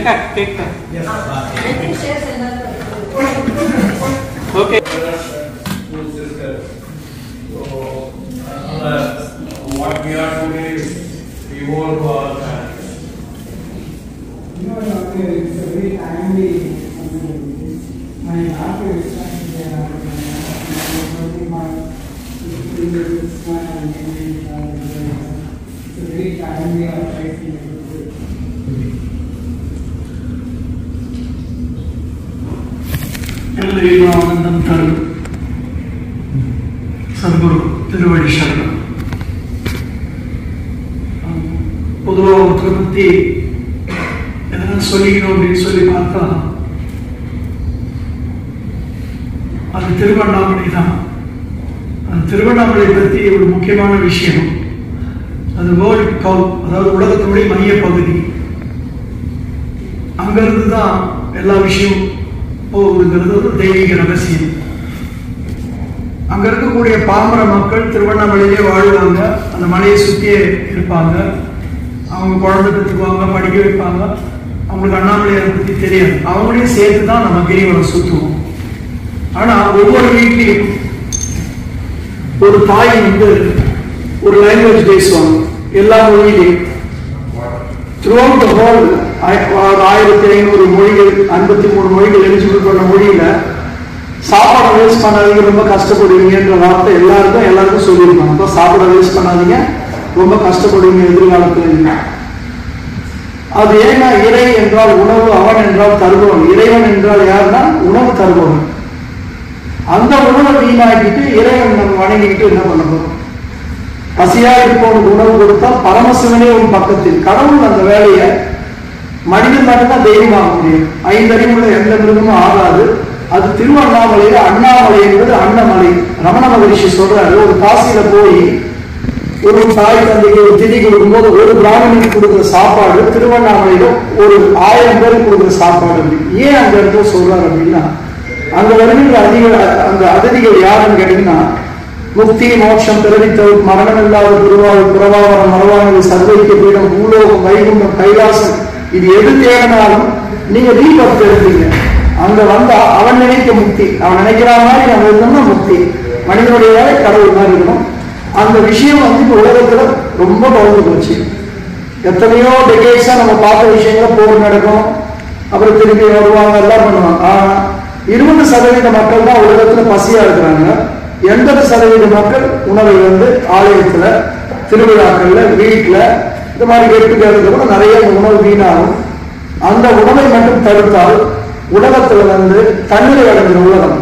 Take that. Yes. Okay. So, what we are doing is we work on. It's a very timely. My after it's a very timely ஆனந்தம் தரும் சத்குரு திருவடி சரணம். பொதுவாக ஒருத்தரை பற்றி எதனா சொல்லிக்கணும் அப்படின்னு சொல்லி பார்த்தா அது திருவண்ணாமலை தான். அந்த திருவண்ணாமலை பற்றி ஒரு முக்கியமான விஷயம், அது வேர்ல்ட் கவ், அதாவது உலகத்தினுடைய மைய பகுதி. அங்கிருந்து தான் எல்லா விஷயம் போகுதுங்கிறது தெய்வீக ரகசியம். அங்க இருக்கக்கூடிய பாமர மக்கள் திருவண்ணாமலையிலே வாழ்வாங்க, அந்த மலையை சுற்றியே இருப்பாங்க. அவங்க குழந்தை பெற்றுக்குவாங்க, படிக்க வைப்பாங்க. அவங்களுக்கு அண்ணாமலையை பற்றி தெரியாது. அவங்களையும் சேர்த்து தான் நம்ம கிரிவலம் சுற்றுவோம். ஆனா ஒவ்வொரு வீட்லையும் ஒரு தாய் வந்து ஒரு லாங்குவேஜ் பேசுவாங்க, எல்லா மொழியிலையும். த்ரூஅவுட் த ஹோல் 1500 மொழிகள், 53 மொழிகள் எலிஜிபிள் பண்ண மொழியில சாப்பாடை வேஸ்ட் பண்ணாதீங்க, ரொம்ப கஷ்டப்படுவீங்கன்ற வார்த்தை எல்லாருக்கும் சொல்லியிருப்பாங்க. அப்போ சாப்பாடை வேஸ்ட் பண்ணாதீங்க, ரொம்ப கஷ்டப்படுவீங்க எதிர்காலத்தில். அது ஏன்னா இறை என்றால் உணவு, அவன் என்றால் தருபவன். இறைவன் என்றால் யாருன்னா உணவு தருபவன். அந்த உணவை வீணாக்கிட்டு இறைவன் நம்ம வணங்கிக்கிட்டு என்ன பண்ண போறோம்? பசியா இருப்பவனுக்கு உணவு கொடுத்தால் பரமசிவனே ஒரு பக்கத்தில். கடவுள் அந்த வேலையை மனிதன் மட்டும்தான் தெய்வமாக முடியும். 5 அறிவுள்ள எந்த மிருகமும் ஆகாது. அது திருவண்ணாமலையில அண்ணாமலை என்பது அன்னமலை. ரமண மகரிஷி சொல்றாரு, ஒரு காசியில போய் ஒரு தாய் தந்தைக்கு ஒரு திதி கொடுக்கும்போது ஒரு பிராமணிக்கு கொடுக்குற சாப்பாடு திருவண்ணாமலையில ஒரு 1000 பேருக்கு கொடுக்குற சாப்பாடு. ஏன் அந்த இடத்துல சொல்றாரு அப்படின்னா, அங்க வருகின்ற அந்த அதிதிகள் யாருன்னு கேட்டீங்கன்னா, முக்தி, மோட்சம், பிறவித்தல், மரணம் இல்லாத குருவாயூர், புறவாவரம், மரவானது, சர்வைக்க பீடம், பூலோகம், வைகுண்டம், கைலாசம், இது எது தேடினாலும் நீங்க ரீபர்த் எடுப்பீங்க. அங்க வந்தா அவன் நினைக்க முக்தி, அவன் நினைக்கிற மாதிரி நம்ம இருந்தோம்னா முக்தி. மனிதனுடைய வேலை கடவுள் மாதிரி இருக்கணும். அந்த விஷயம் வந்து இப்ப உலகத்துல ரொம்ப பகுந்து போச்சு. எத்தனையோ டெகேட்ஸா நம்ம பார்த்த விஷயங்கள போர் நடக்கும், அப்புறம் திருப்பி வருவாங்க, எல்லாம் பண்ணுவாங்க. ஆனா 20% மக்கள் தான் உலகத்துல பசியா இருக்கிறாங்க. 80% மக்கள் உணவை வந்து ஆலயத்துல, திருவிழாக்கள்ல, வீட்டுல இந்த மாதிரி கெட்டுக்கிறது கூட நிறைய உணவு வீணாகும். அந்த உணவை மட்டும் தடுத்தால் உலகத்துல வந்து தண்ணீர் அடைஞ்ச உலகம்.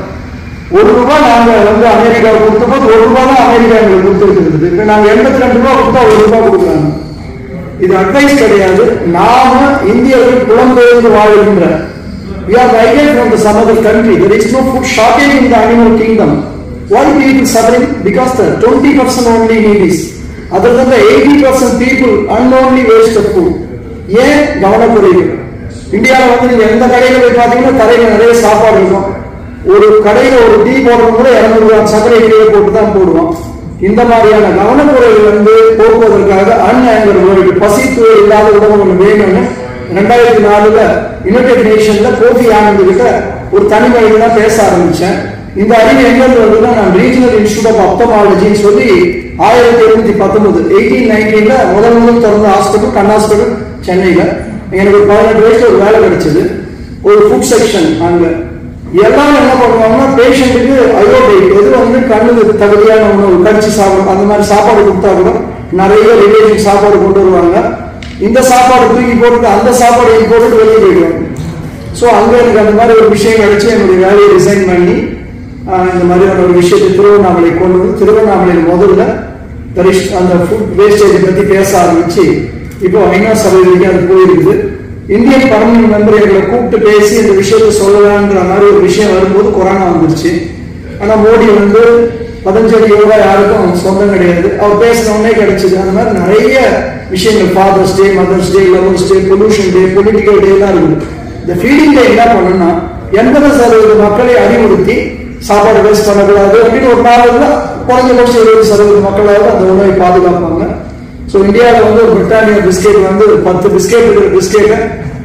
₹1 நாங்க வந்து அமெரிக்கா கொடுத்த போது ₹1 தான் அமெரிக்கா எங்களுக்கு கொடுத்துருக்கிறது. இப்ப நாங்க ₹82 கொடுத்தா ₹1 கொடுக்குறாங்க. இது அட்வைஸ் கிடையாது. நாம இந்தியர்கள் புலம்பெயர்ந்து வாழ்கின்ற, we are migrated from the some other country. There is no food shortage in the animal kingdom. Why people suffering? Because the 20% only need is. Other than the 80% people unknowingly waste of food. ஏன் கவனக்குறைவு? இந்தியாவில் வந்து நீங்க எந்த கடையில போய் பார்த்தீங்கன்னா கடையில நிறைய சாப்பாடு இருக்கும். ஒரு கடையில ஒரு டீ போடுறது கூட 200 கிராம் சர்க்கரை கீழே போட்டு தான் போடுவோம். இந்த மாதிரியான கவனக்குறைவு வந்து போக்குவதற்காக அன்ஆங்கர் வேர்ல்டு, பசித்துவை இல்லாத உணவு ஒன்று வேணும்னு 2004 யுனைடெட் நேஷன்ல கோபி ஆனந்த் கிட்ட ஒரு தனி மனிதனா பேச ஆரம்பிச்சேன். இந்த அறிவு எங்கிருந்து வருதுன்னா, நான் ரீஜனல் இன்ஸ்டியூட் ஆஃப் ஆப்தமாலஜின்னு சொல்லி 1819 முதல் திறந்த ஹாஸ்பிட்டல், கண் ஹாஸ்பிட்டல் சென்னையில. எனக்கு ஒரு 18 வயசுல ஒரு வேலை கிடைச்சது, ஒரு ஃபுட் செக்ஷன். அங்க எல்லாரும் என்ன பண்ணுவாங்கன்னா, பேஷண்ட்டுக்கு அயோடைட் எது வந்து கண்ணுக்கு தகுதியான உணவு, கடிச்சு சாப்பிடும் அந்த மாதிரி சாப்பாடு கொடுத்தா கூட நிறைய ரிலேஷன் சாப்பாடு கொண்டு வருவாங்க. இந்த சாப்பாடு தூக்கி போட்டு அந்த சாப்பாடு போட்டு வெளியே போயிடுவாங்க. ஸோ அங்கே எனக்கு அந்த மாதிரி ஒரு விஷயம் கிடைச்சி என்னுடைய வேலையை ரிசைன் பண்ணி இந்த மாதிரியான ஒரு விஷயத்தை திருவண்ணாமலை கொண்டு வந்து, திருவண்ணாமலையில் முதல்ல அந்த ஃபுட் வேஸ்டேஜை பற்றி பேச ஆரம்பிச்சு இப்போ 5 சதவீதம் அது போயிருக்குது. இந்தியன் பர்மனன்ட் மெம்பர் எங்களை கூப்பிட்டு பேசி இந்த விஷயத்தை சொல்லலான்ற மாதிரி ஒரு விஷயம் வரும்போது கொரோனா வந்துருச்சு. ஆனால் மோடி வந்து 15 அடி யோகா யாருக்கும் சொந்தம் கிடையாது, அவர் பேசினோடனே கிடைச்சது. அந்த மாதிரி நிறைய விஷயங்கள், Father's Day, Mother's Day, Lovers' Day, pollution day, political day எல்லாம் இருக்குது. இந்த ஃபீடிங் டே என்ன பண்ணணும்னா 80% மக்களை அறிவுறுத்தி சாப்பாடு வேஸ்ட் பண்ணக்கூடாது அப்படின்னு ஒரு நாளில் குறைஞ்சபட்சம் 20% மக்களாவது அந்த உணவை பாதுகாப்பாங்க. ஸோ இந்தியாவில் வந்து ஒரு பிரிட்டானியா பிஸ்கெட் வந்து 10 பிஸ்கெட் இருக்கிற பிஸ்கெட்டை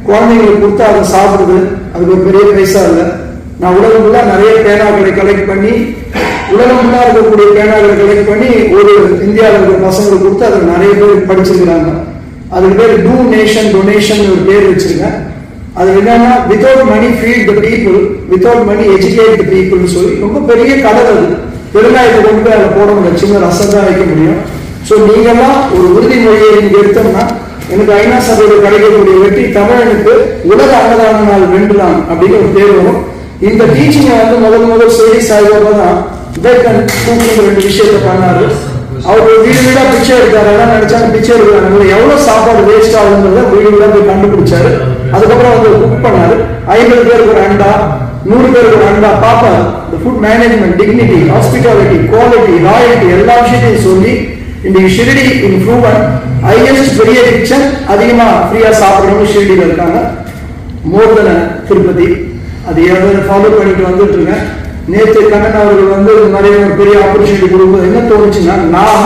குழந்தைங்களுக்கு கொடுத்து அதை சாப்பிடுது, அதுக்கு ஒரு பெரிய பைசா இல்லை. நான் உலகம் ஃபுல்லா நிறைய பேனாக்களை கலெக்ட் பண்ணி, உலகம் ஃபுல்லா இருக்கக்கூடிய பேனாக்களை கலெக்ட் பண்ணி ஒரு இந்தியாவில் இருக்கிற பசங்களுக்கு கொடுத்து அதை நிறைய பேர் படிச்சிருக்கிறாங்க. அதுக்கு பேர் டூ நேஷன் டொனேஷன் ஒரு பேர் வச்சிருக்கேன். அது என்னன்னா without money feed the people, without money educate the பீப்புள்னு சொல்லி ரொம்ப பெரிய கடல். அது பெருங்காயத்தை கொண்டு போய் அதில் போட முடியும், சின்ன ரசம் தான் வைக்க முடியும். ஸோ நீங்கெல்லாம் ஒரு உறுதிமொழியை நீங்க எடுத்தோம்னா, எனக்கு ஐநா சபையில் கிடைக்கக்கூடிய வெற்றி தமிழனுக்கு உலக அன்னதான நாள் வென்றுலாம் அப்படின்னு ஒரு பேர் வரும். இந்த டீச்சிங்கை வந்து முதல் சொல்லி சாய்பாபா தான் விவேகன் கூப்பிட்டு 2 விஷயத்தை பண்ணாரு. அவர் வீடு வீடா பிச்சை எடுத்தாரு. எல்லாம் நினைச்சாங்க பிச்சை எடுக்கிறாங்க, எவ்வளவு சாப்பாடு வேஸ்ட் ஆகுங்கிறத வீடு வீடா போய் கண்டுபிடிச்சாரு. அதுக்கப்புறம் வந்து குக் பண்ணாரு. 50 பேருக்கு ஒரு அண்டா, 100 பேருக்கு ஒரு அண்டா பாப்பாரு. இந்த food management, dignity, hospitality, quality, royalty எல்லா விஷயத்தையும் சொல்லி இன்னைக்கு ஷிரடி இம்ப்ரூவன் ஹையஸ்ட் பெரிய கிச்சன் அதிகமா ஃப்ரீயா சாப்பிடணும்னு ஷிரடியில் இருக்காங்க. மோர் தென் திருப்பதி. அது எவ்வளவு ஃபாலோ பண்ணிட்டு வந்துட்டு இருக்கேன். நேற்று கண்ணன் அவர்கள் வந்து நிறைய ஒரு பெரிய ஆப்பர்ச்சுனிட்டி கொடுக்கும்போது என்ன தோணுச்சுன்னா, நான்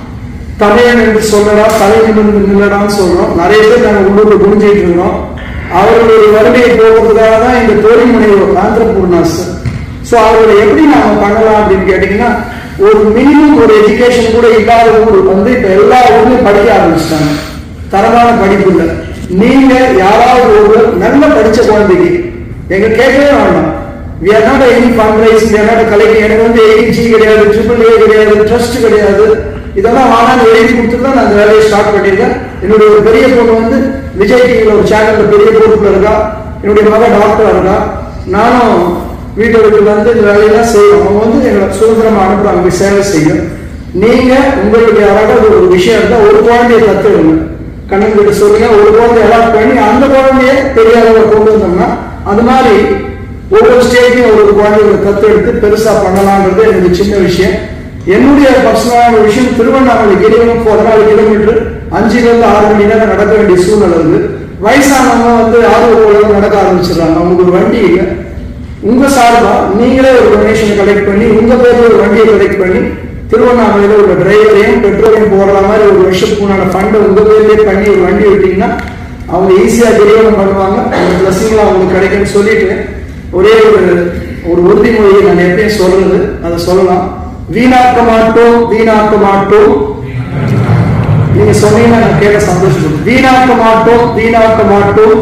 தமிழன் என்று சொல்லடா, தலைநிமிர்ந்து நில்லடான்னு சொல்றோம். நிறைய பேர் நாங்கள் உள்ளூர்ல புரிஞ்சுட்டு இருக்கிறோம். அவர்களுடைய வறுமையை போகிறதுக்காக தான் இந்த தொழில் முனைவோர் ஆந்திரபூர்ணாஸ். ஸோ அவர்களை எப்படி நாம பண்ணலாம் அப்படின்னு கேட்டீங்கன்னா, ஒரு மினிமம் ஒரு எஜுகேஷன் கூட இல்லாத ஊர் வந்து இப்ப எல்லா ஊர்லயும் படிக்க ஆரம்பிச்சிட்டாங்க. தரமான படிப்பு இல்லை. நீங்க யாராவது ஒருவர் நல்ல படிச்ச குழந்தைக்கு எங்க கேட்கவே வேண்டாம். We are not any fundraising, we are not collecting. எனக்கு வந்து AG கிடையாது, AAA கிடையாது, ட்ரஸ்ட் கிடையாது. இதெல்லாம் ஆனால் எழுதி கொடுத்துட்டு தான் நான் அந்த வேலையை ஸ்டார்ட் பண்ணியிருக்கேன். என்னுடைய ஒரு பெரிய பொண்ணு வந்து விஜய் டிவியில் ஒரு சேனல்ல பெரிய பொறுப்புல இருக்கா. என்னுடைய மக டாக்டரா இருக்கா. நானும் வீட்டுக்கு வந்து இந்த வேலையெல்லாம் செய்யணும். அவங்க வந்து எங்களை சுதந்திரமா அனுப்புறாங்க போய் சேவை செய்யும். நீங்க உங்களுக்கு யாராவது ஒரு விஷயம் இருந்தா ஒரு குழந்தைய கத்துடுங்க. கண்ணன் கிட்ட சொல்லுங்க, ஒரு குழந்தைய அலாட் பண்ணி அந்த குழந்தைய பெரியாரவரை கொண்டு வந்தோம்னா, அது மாதிரி ஒவ்வொரு ஸ்டேட்லையும் ஒரு குழந்தைகளை கத்தெடுத்து பெருசா பண்ணலாம்ன்றது எனக்கு சின்ன விஷயம். என்னுடைய பர்சனலான விஷயம், திருவண்ணாமலை கிரிவலம் 14 கிலோமீட்டர் 5 to 6 மணி நேரம் நடக்க வேண்டிய சூழ்நிலை இருக்கு. வயசானவங்க வந்து ஆர்வம் நடக்க ஆரம்பிச்சிடறாங்க. அவங்களுக்கு ஒரு வண்டி இல்லை. உங்க சார்பா நீங்களே ஒரு டொனேஷன் கலெக்ட் பண்ணி, உங்க பேர்ல ஒரு வண்டியை கலெக்ட் பண்ணி, திருவண்ணாமலையில ஒரு டிரைவரையும் பெட்ரோலையும் போடுற மாதிரி ஒரு வருஷத்துக்குண்டான ஃபண்டை உங்க பேர்லயே பண்ணி ஒரு வண்டி விட்டீங்கன்னா அவங்க ஈஸியா கிரிவலம் பண்ணுவாங்க. அந்த பிளஸிங்லாம் அவங்களுக்கு கிடைக்குன்னு சொல்லிட்டு ஒரே ஒரு உறுதிமொழியை நான் எப்பயும் சொல்றது, அதை சொல்லலாம். வீணாக்க மாட்டோம், வீணாக்க மாட்டோம். நீங்க சொன்னீங்கன்னா நான் கேட்க சந்தோஷம். வீணாக்க மாட்டோம், வீணாக்க மாட்டோம்.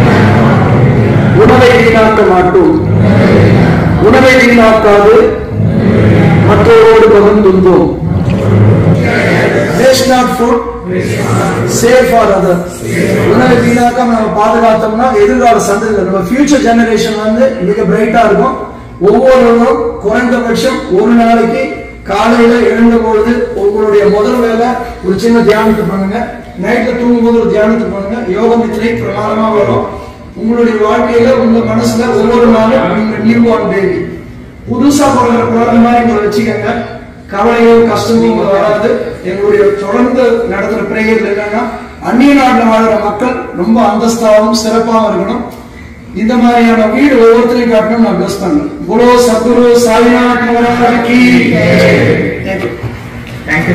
உணவை வீணாக்க மாட்டோம். உணவை வீணாக்காது மற்றவரோடு பகிர்ந்துள்ளோம். Waste not food, save for others. உணவை வீணாக்காம நம்ம பாதுகாத்தோம்னா எதிர்கால சந்ததிகள், நம்ம ஃபியூச்சர் ஜெனரேஷன் வந்து மிக பிரைட்டா இருக்கும். ஒவ்வொருவரும் குறைந்தபட்சம் ஒரு நாளைக்கு காலையில எழுந்த பொழுது உங்களுடைய முதல் வேலை ஒரு சின்ன தியானத்தை பண்ணுங்க. நைட்ல தூங்கும்போது ஒரு தியானத்தை பண்ணுங்க. யோக நித்திரை பிரமாதமா வரும். உங்களுடைய வாழ்க்கையில உங்க மனசுல ஒவ்வொரு நாளும் நீங்க நியூ பார்ன் பேபி, புதுசா பிறந்த குழந்தை மாதிரி உங்களை வச்சுக்கோங்க. கவலையோ கஷ்டமோ வராது. எங்களுடைய தொடர்ந்து நடத்துற பிரேயர் என்னன்னா, அந்நிய நாட்டில் வாழ்ற மக்கள் ரொம்ப அந்தஸ்தாவும் சிறப்பாகவும் இருக்கணும். இந்த மாதிரியான வீடு ஒவ்வொருத்தரையும் காட்டணும். நான் பிளஸ் பண்றேன். போலோ சத்குரு சாய்நாத் மகாராஜ் கி ஜெய். Thank you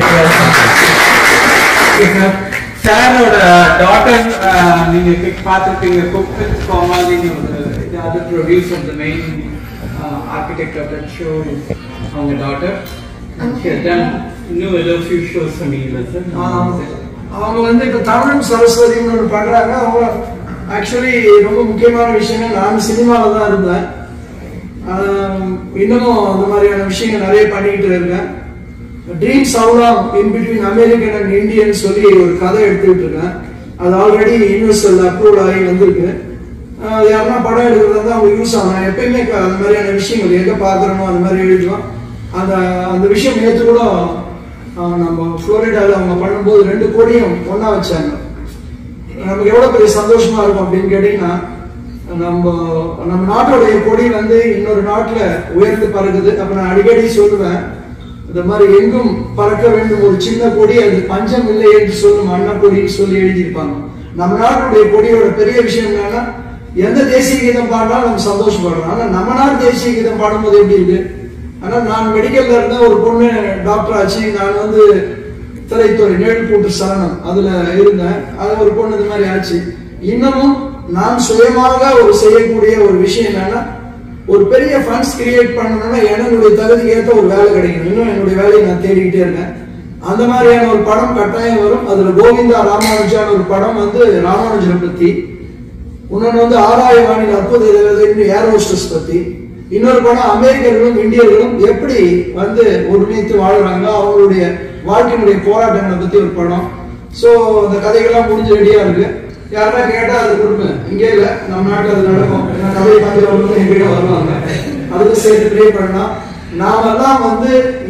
sir. சாரோட டாட்டர் நீங்க பார்த்துருப்பீங்க, குக் வித் கோமால். நீங்க அது producer, the main architect of that show is அவங்க daughter. She has done a few shows for me. அவங்க வந்து இப்ப தமிழ் சரஸ்வதினு ஒன்று பண்றாங்க. அவங்க ஆக்சுவலி ரொம்ப முக்கியமான விஷயங்கள், நான் சினிமால தான் இருந்தேன். இன்னமும் அந்த மாதிரியான விஷயங்கள் நிறைய பண்ணிட்டு இருக்கேன். ட்ரீம்ஸ் அவுலாம் in between American and Indian சொல்லி ஒரு கதை எடுத்துக்கிட்டு இருக்கேன். அது ஆல்ரெடி யூனிவர்சல் அப்ரூவ் ஆகி வந்திருக்கு. யாருன்னா படம் எடுக்கிறது தான் அவங்க யூஸ் ஆகணும். எப்பயுமே அந்த மாதிரியான விஷயங்கள் எங்க பாக்குறோமோ அந்த மாதிரி எழுதுவோம். அந்த விஷயம் நேற்று கூட நம்ம புளோரிடாவில் அவங்க பண்ணும்போது 2 கோடியும் ஒன்னா வச்சாங்க. நமக்கு எவ்வளவு பெரிய சந்தோஷமா இருக்கும் அப்படின்னு கேட்டீங்கன்னா, நம்ம நாட்டோடைய கொடி வந்து இன்னொரு நாட்டுல உயர்ந்து பறக்குது. அப்ப நான் அடிக்கடி சொல்லுவேன், இந்த மாதிரி எங்கும் பறக்க வேண்டும் ஒரு சின்ன கொடி, அது பஞ்சம் இல்லை என்று சொல்லும் அன்னக்கொடின்னு சொல்லி எழுதியிருப்பாங்க. நம்ம நாட்டுடைய கொடியோட பெரிய விஷயம் என்னன்னா, எந்த தேசிய கீதம் பாடினாலும் நம்ம சந்தோஷப்படுறோம். ஆனா நம்ம நாட்டு தேசிய கீதம் பாடும்போது எப்படி இருக்கு? ஆனா நான் மெடிக்கல்ல இருந்த ஒரு பொண்ணு டாக்டர் ஆச்சு. நான் வந்து திரைத்துறை நேடு போட்டு சரணம் அதுல இருந்தேன். அது ஒரு பொண்ணு இது மாதிரி ஆச்சு. இன்னமும் நான் சுயமாக ஒரு செய்யக்கூடிய ஒரு விஷயம் என்னன்னா, ஒரு பெரிய ஃபண்ட்ஸ் கிரியேட் பண்ணணும்னா என்னுடைய தகுதிக்கு ஏற்ற ஒரு வேலை கிடைக்கும். இன்னும் என்னுடைய வேலையை நான் தேடிக்கிட்டே இருக்கேன். அந்த மாதிரியான ஒரு படம் கட்டாயம் வரும். அதுல கோவிந்தா ராமானுஜான ஒரு படம் வந்து ராமானுஜனை பத்தி, இன்னொன்று வந்து ஆராயவாணியில் அற்புத ஏர் ஹோஸ்டஸ் பத்தி, இன்னொரு படம் அமெரிக்கர்களும் இந்தியர்களும் எப்படி வந்து ஒருங்கிணைத்து வாழ்றாங்க, அவங்களுடைய வாழ்க்கையினுடைய போராட்டங்களை பத்தி ஒரு படம். ஸோ அந்த கதைகள்லாம் முடிஞ்சு ரெடியா இருக்கு. யாரா கேட்டா அது கொடுப்பேன். இங்கே இல்லை, நம்ம நாட்டில் அது நடக்கும். கதையை பார்த்து எங்கிட்ட வருவாங்க, அதுக்கு சேர்த்து ப்ரே பண்ணலாம். நாமெல்லாம் வந்து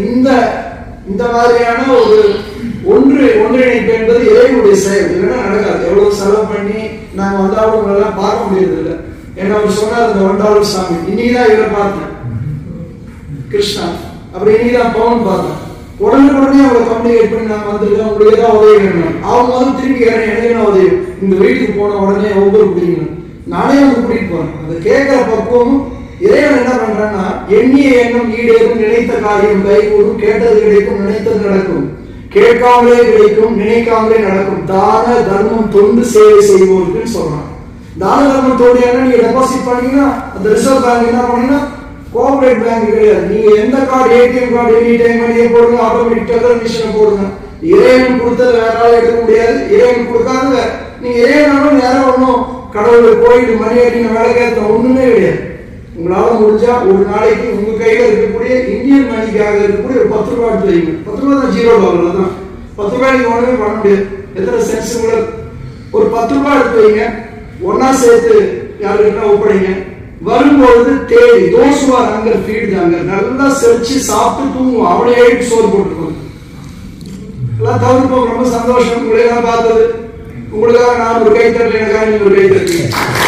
இந்த மாதிரியான ஒரு ஒன்றிணைப்பு என்பது இறைவனுடைய செயல். இல்லைன்னா நடக்காது. எவ்வளவு செலவு பண்ணி நாங்கள் வந்தாலும் உங்களெல்லாம் பார்க்க முடியறது இல்லை. ஏன்னா அவர் சொன்னார் இந்த $1 சாமி. இன்னைக்குதான் இவரை பார்த்தேன், கிருஷ்ணா. அப்புறம் இன்னைக்குதான் பவன் பார்த்தேன். உடனே அவங்களை கம்யூனிகேட் பண்ணி நாங்கள் வந்துருக்கோம், உங்களுக்கு ஏதாவது உதவி வேணும். அவங்க வந்து திருப்பி கேட்கறேன், எனக்கு என்ன உதவி? இந்த வீட்டுக்கு போன உடனே ஒவ்வொரு பிடிக்கணும், நானே வந்து கூட்டிட்டு போறேன். அதை கேட்கிற பக்குவமும் இறைவன் என்ன பண்றான்னா, எண்ணிய எண்ணம் ஈடேறும், நினைத்த காரியம் கைகூடும், கேட்டது கிடைக்கும், நினைத்தது நடக்கும், கேட்காமலே கிடைக்கும், நினைக்காமலே நடக்கும், தான தர்மம் தொண்டு சேவை செய்வோருக்குன்னு சொல்றான். தான தர்மம் தோடியான நீங்க டெபாசிட் பண்ணீங்கன்னா அந்த ரிசர்வ் பேங்க் என்ன பண்ணீங்கன்னா கோஆபரேட் பேங்க் கிடையாது. நீங்க எந்த card, ATM card, any time மணியை போடுங்க, ஆட்டோமேட்டிக் டெல்லர் மிஷினை போடுங்க. இறைவன் கொடுத்தது வேற ஆள் எடுக்க முடியாது. இறைவன் கொடுக்காத நீங்க இறைவனாலும் நேரம் ஒன்றும் கடவுள் கோயில் மணி அடின வேலை கேட்க ஒண்ணுமே கிடையாது. உங்களால முடிஞ்சா ஒரு நாளைக்கு உங்க கையில இருக்கக்கூடிய இந்தியன் மணிக்காக இருக்கக்கூடிய ஒரு $10 எடுத்து வைங்க. $10 தான் $0 தான். $10 நீங்க ஒண்ணுமே பண்ண முடியாது. எத்தனை சென்ஸ் உங்களுக்கு ஒரு $10 எடுத்து வைங்க, ஒன்னா சேர்த்து யாருக்கிட்ட ஒப்படைங்க. வரும்போது தேடி தோசுவார் அங்க ஃபீட் தாங்க, நல்லா செரிச்சு சாப்பிட்டு தூங்குவோம். அவனே சோறு போட்டுருக்கோம். எல்லாம் தவிர்ப்போம். ரொம்ப சந்தோஷம் உங்களை எல்லாம் பார்த்தது. உங்களுக்காக நான் ஒரு கை தட்டல, எனக்காக நீங்க ஒரு கை தட்டுங்க.